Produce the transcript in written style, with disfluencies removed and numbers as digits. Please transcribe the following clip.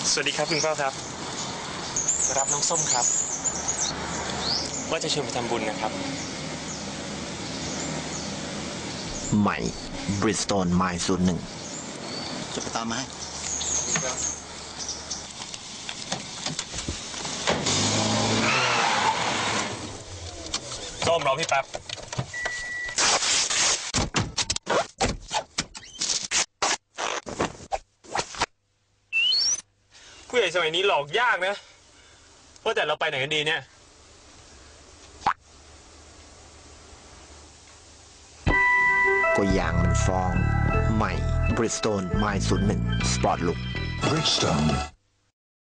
สวัสดีครับคุณพ่อครับรับน้องส้มครับว่าจะชวนไปทำบุญนะครับใหม่ Bridgestone My 01 จะไปตามมาให้ส้มรอพี่แป๊บผู้ใหญ่สมัยนี้หลอกยากนะว่าแต่เราไปไหนกันดีเนี่ยก็ยางมันฟองใหม่ Bridgestone My 01 Sport Look Bridgestone